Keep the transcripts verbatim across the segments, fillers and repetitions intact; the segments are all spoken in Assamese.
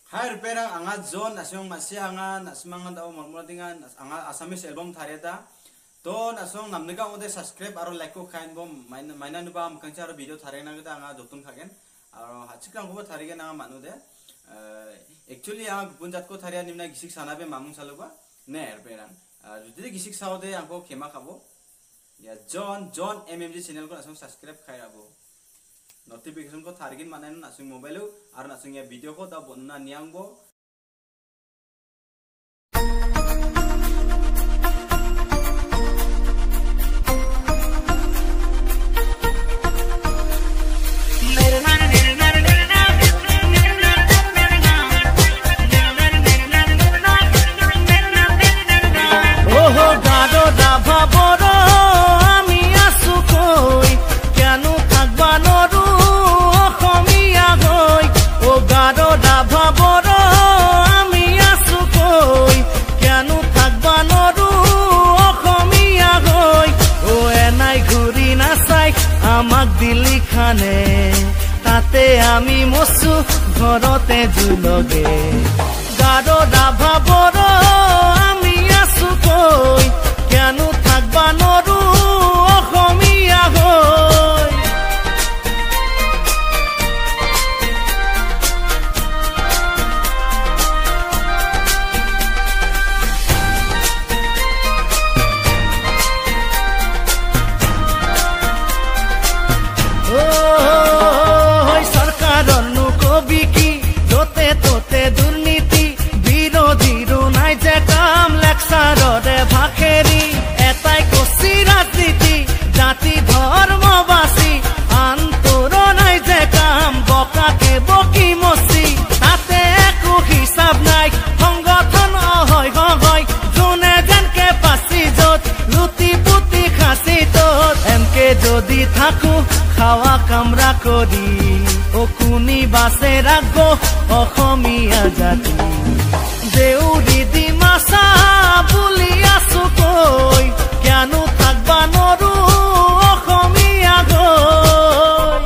Hai rupera anga zone asong masih anga nasmangan tau marmula dengan anga Assamese album thareta to nasong namnega ode subscribe aro like ko kain bom main mainan ba mukangcha aro video tharena gita anga jotun thagen aro hachikang ko tharigen anga manude actually anga gunjat ko tharia nimna gisik sanabe mamung saluba ne rupera jodi gisik saude angko khema khabo ya John John M M G channel ko nasong subscribe khairabo notification ko thargin manan nasung mobile ar nasung ya video ko ta bonna niangbo Delhi खाने ताते आमी मसु घरते जुलगे गारो राभा बरो आमी आसु कई केनु थाकबा नरु अखमिया हई যদি থাকো খাওয়া কামরা করি ও কুনি বাসে রাখবো অসমীয়া জাতি দেউরি দি মাছা বুলি আছো কই কেনো থাকবা নৰো অসমীয়া গৈ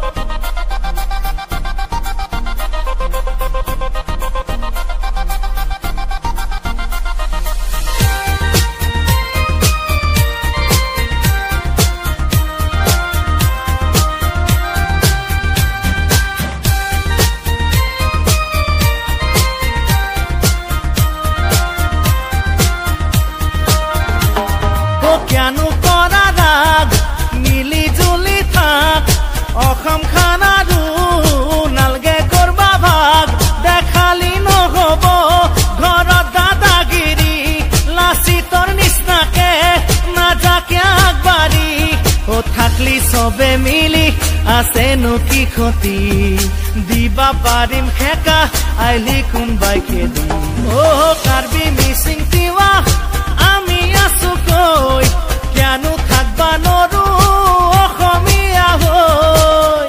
কেনো কৰা ৰাগ মিলি জুলি থাক অসম খানাৰো নালগে কৰবা ভাগ দেখালি নহব ঘৰত দাদাগিৰি লাচিতৰ নিচিনাকে নাযাকে আগবাঢ়ি ও থাকলি চবে মিলি আছেনো কি ক্ষতি দিবা পাৰিম খেকা আইলি কোনবাই খেদি অ কাৰ্বি মিচিং তিৱা আমি আছো কই কেনো থাকবা নৰো অসমীয়া হৈ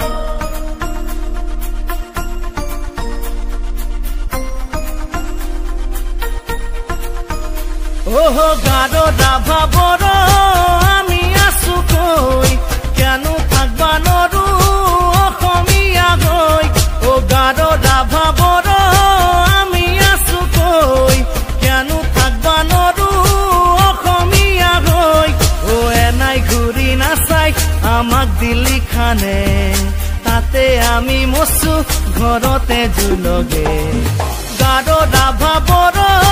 ওহ গাৰো ৰাভা বৰো আমি আছো কই কেনো থাকবা নৰো অসমীয়া হৈ ও গাৰো ৰাভা বৰো আমি আছো কই কেনো থাকবা নৰো আমাক দিল্লী খানে তাতে আমি মসু ঘৰতে জুলগে গাৰো ৰাভা বৰো